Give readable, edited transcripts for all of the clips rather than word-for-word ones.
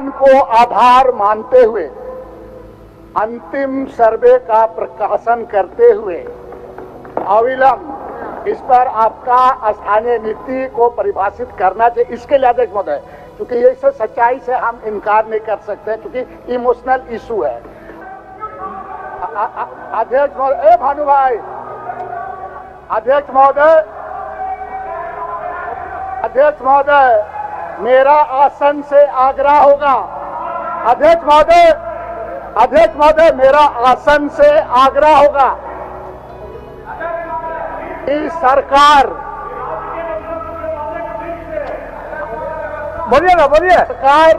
खतियान को आधार मानते हुए अंतिम सर्वे का प्रकाशन करते हुए अविलंब इस पर आपका स्थानीय नीति को परिभाषित करना चाहिए। इसके लिए अध्यक्ष महोदय, क्योंकि ये सच्चाई से हम इनकार नहीं कर सकते, क्योंकि इमोशनल इशू है। अध्यक्ष महोदय, भानु भाई, अध्यक्ष महोदय, मेरा आसन से आग्रह होगा। अध्यक्ष महोदय, मेरा आसन से आग्रह होगा कि सरकार, बोलिए, सरकार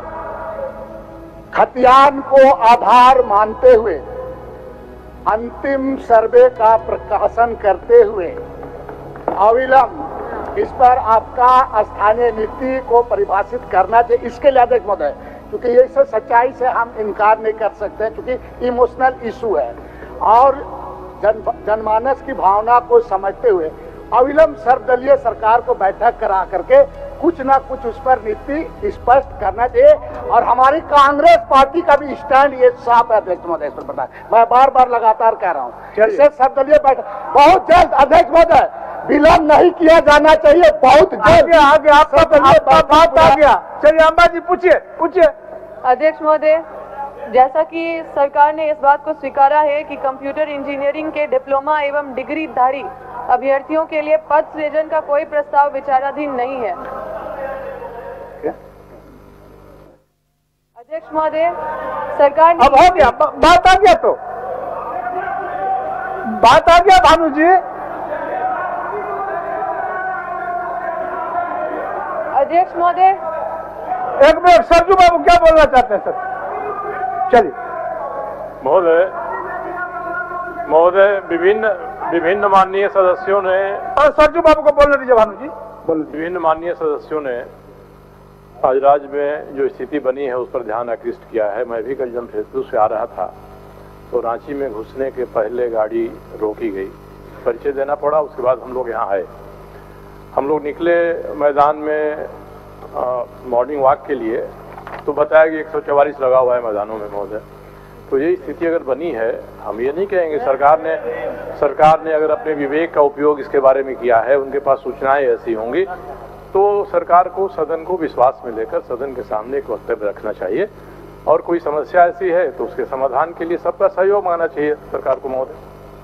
खतियान को आधार मानते हुए अंतिम सर्वे का प्रकाशन करते हुए अविलंब इस पर आपका स्थानीय नीति को परिभाषित करना चाहिए। इसके लिए अध्यक्ष महोदय, क्योंकि ये सच्चाई से हम इनकार नहीं कर सकते, क्योंकि इमोशनल इशू है और जनमानस की भावना को समझते हुए अविलंब सर्वदलीय सरकार को बैठक करा करके कुछ ना कुछ उस पर नीति स्पष्ट करना चाहिए। और हमारी कांग्रेस पार्टी का भी स्टैंड ये साफ है अध्यक्ष महोदय, इस पर पता है, मैं बार बार लगातार कह रहा हूँ। इसे सर्वदलीय बैठक बहुत जल्द अध्यक्ष महोदय, विलंब नहीं किया जाना चाहिए, बहुत जल्द। आगे आपका बात आ गया। चलिए अम्बा जी पूछिए। अध्यक्ष महोदय, जैसा कि सरकार ने इस बात को स्वीकारा है कि कंप्यूटर इंजीनियरिंग के डिप्लोमा एवं डिग्रीधारी अभ्यर्थियों के लिए पद सृजन का कोई प्रस्ताव विचाराधीन नहीं है। अध्यक्ष महोदय, सरकार ने अब हो गया, बात आ गया भानु जी। अध्यक्ष महोदय, एक मिनट, सरजू बाबू क्या बोलना चाहते हैं सर? चलिए। महोदय, विभिन्न माननीय सदस्यों ने, और सरजू बाबू को बोलने दीजिए। भानु जी विभिन्न माननीय सदस्यों ने आज राज्य में जो स्थिति बनी है उस पर ध्यान आकृष्ट किया है। मैं भी कल जमशेदपुर से आ रहा था तो रांची में घुसने के पहले गाड़ी रोकी गई, परिचय देना पड़ा, उसके बाद हम लोग यहाँ आए। हम लोग निकले मैदान में मॉर्निंग वॉक के लिए, तो बताया कि 144 लगा हुआ है मैदानों में महोदय। तो ये स्थिति अगर बनी है, हम ये नहीं कहेंगे सरकार ने अगर अपने विवेक का उपयोग इसके बारे में किया है, उनके पास सूचनाएं ऐसी होंगी, तो सरकार को सदन को विश्वास में लेकर सदन के सामने एक वक्तव्य रखना चाहिए और कोई समस्या ऐसी है तो उसके समाधान के लिए सबका सहयोग मांगना चाहिए सरकार को महोदय।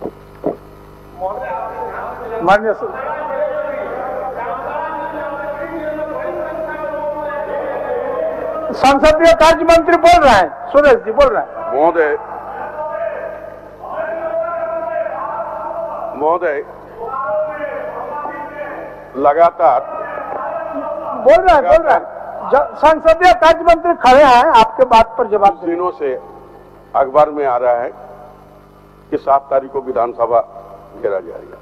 माननीय संसदीय कार्य मंत्री बोल रहे हैं, सुरेश जी बोल रहे हैं। महोदय, लगातार बोल रहे हैं। संसदीय कार्य मंत्री खड़े हैं, आपके बात पर जवाब दिनों से अखबार में आ रहा है कि 7 तारीख को विधानसभा घेरा जाएगा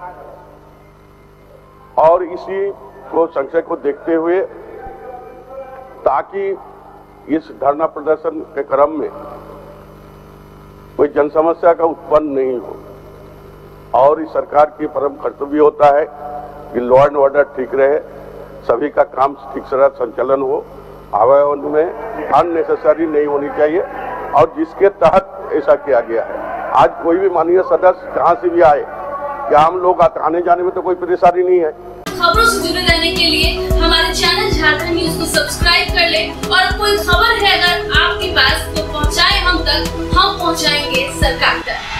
और इसी को संशय को देखते हुए, ताकि इस धरना प्रदर्शन के क्रम में कोई जन समस्या का उत्पन्न नहीं हो, और इस सरकार की परम कर्तव्य होता है कि लॉ एंड ऑर्डर ठीक रहे, सभी का काम ठीक से संचालन हो, आवागमन में अननेसेसरी नहीं होनी चाहिए, और जिसके तहत ऐसा किया गया है। आज कोई भी माननीय सदस्य कहां से भी आए, क्या हम लोग आने जाने में तो कोई परेशानी नहीं है। खबरों से जुड़े रहने के लिए हमारे चैनल झारखंड न्यूज को सब्सक्राइब कर ले, और कोई खबर है अगर आपके पास तो पहुंचाए हम तक, हम पहुंचाएंगे सरकार तक।